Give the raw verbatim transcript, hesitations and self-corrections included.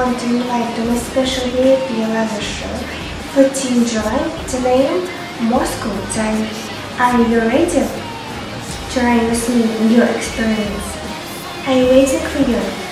want to invite to my special V I P leather show fourteenth July to name Moscow time. Are you ready to ride with me in your experience? I'm waiting for you.